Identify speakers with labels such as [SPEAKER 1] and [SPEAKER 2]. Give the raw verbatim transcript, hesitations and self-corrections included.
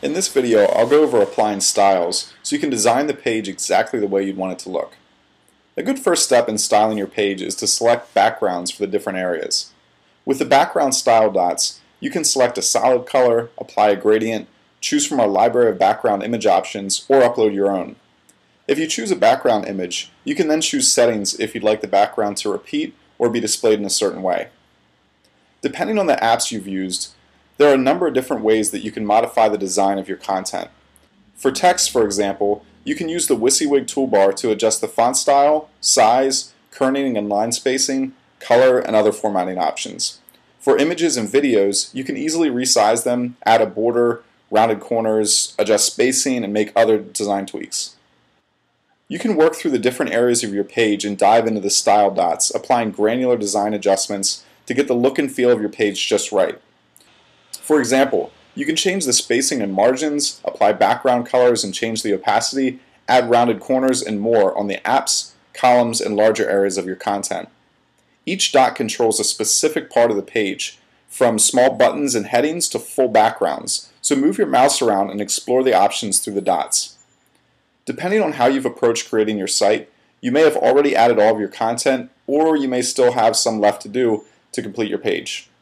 [SPEAKER 1] In this video, I'll go over applying styles so you can design the page exactly the way you'd want it to look. A good first step in styling your page is to select backgrounds for the different areas. With the background style dots, you can select a solid color, apply a gradient, choose from our library of background image options, or upload your own. If you choose a background image, you can then choose settings if you'd like the background to repeat or be displayed in a certain way. Depending on the apps you've used, there are a number of different ways that you can modify the design of your content. For text, for example, you can use the WYSIWYG toolbar to adjust the font style, size, kerning and line spacing, color, and other formatting options. For images and videos, you can easily resize them, add a border, rounded corners, adjust spacing, and make other design tweaks. You can work through the different areas of your page and dive into the style dots, applying granular design adjustments to get the look and feel of your page just right. For example, you can change the spacing and margins, apply background colors and change the opacity, add rounded corners and more on the apps, columns, and larger areas of your content. Each dot controls a specific part of the page, from small buttons and headings to full backgrounds, so move your mouse around and explore the options through the dots. Depending on how you've approached creating your site, you may have already added all of your content, or you may still have some left to do to complete your page.